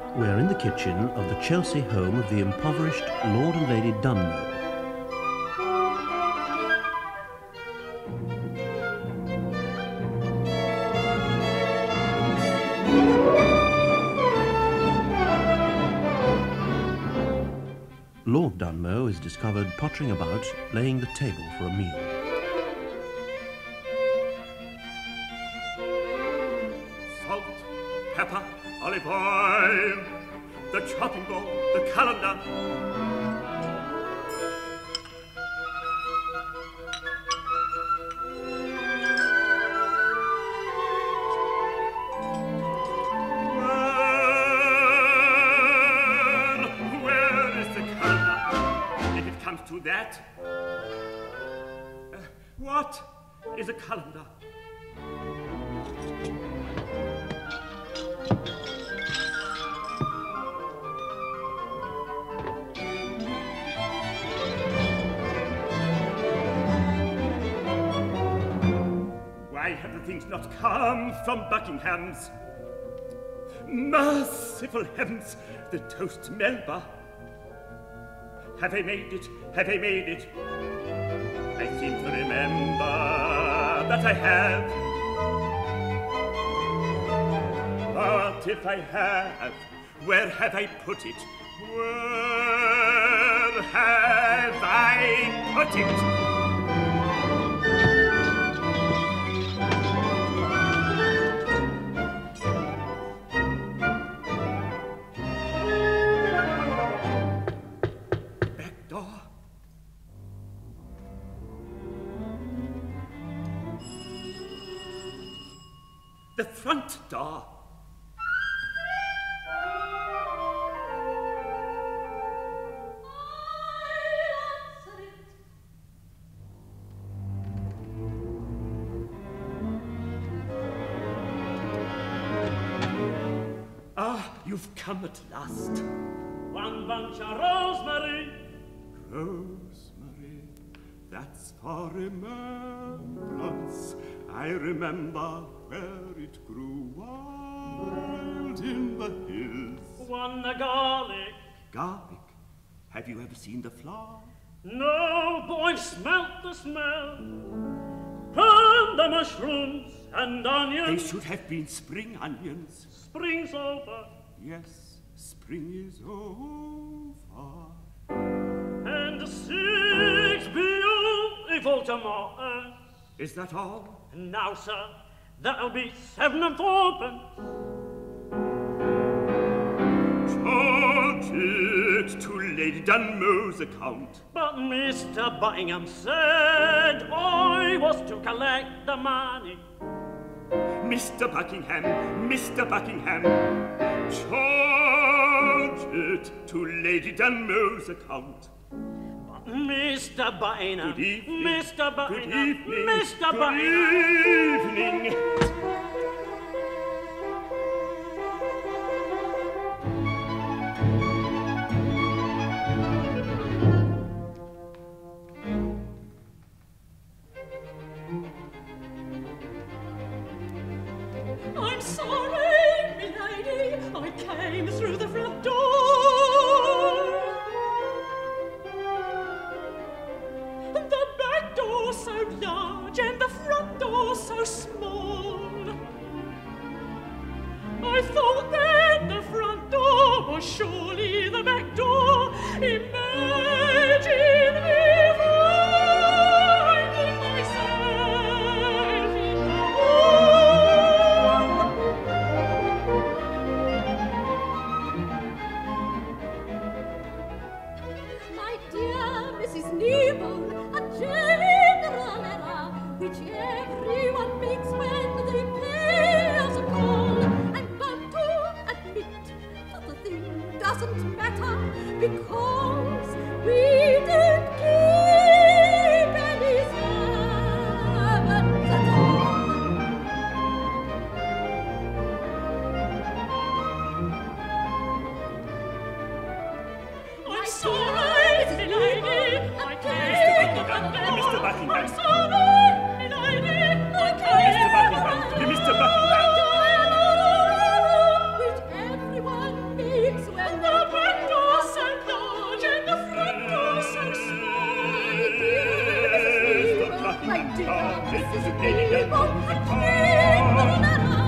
We're in the kitchen of the Chelsea home of the impoverished Lord and Lady Dunmow. Lord Dunmow is discovered pottering about, laying the table for a meal. Salt, pepper, olive oil, the chopping board, the colander. To that. What is a colander? Why have the things not come from Buckingham's? Merciful heavens, the toast Melba. Have I made it? Have I made it? I seem to remember that I have. But if I have, where have I put it? Where have I put it? The front door. Ah, you've come at last. One bunch of rosemary. Rosemary, that's for remembrance. I remember where it grew wild in the hills. One the garlic. Garlic? Have you ever seen the flower? No, but I've smelt the smell. And the mushrooms and onions. They should have been spring onions. Spring's over. Yes, spring is over. And 6 beautiful tomatoes. Is that all? Now, sir, that'll be 7 and 4pence. Charge it to Lady Dunmow's account. But Mr. Buckingham said I was to collect the money. Mr. Buckingham, Mr. Buckingham, charge it to Lady Dunmow's account. Mr. Buckingham, good evening. Mr. Buckingham, Good evening. Mr. Good Buckingham. evening. I'm sorry, milady, I came through the front door. The back door so large and the front door so small. I thought then the front door was surely the back door. Imagine me finding myself in the hall. My dear Mrs. Newbold, a general error which everyone makes when they pay us a call. I'm bound to admit that the thing doesn't matter because we didn't keep any servants at all. I'm sorry, milady, I came. Mr. Buckingham. I'm sorry, milady, I came. Mr. Buckingham, Mr. Buckingham. Which everyone may my dear Mrs. Nibble, a general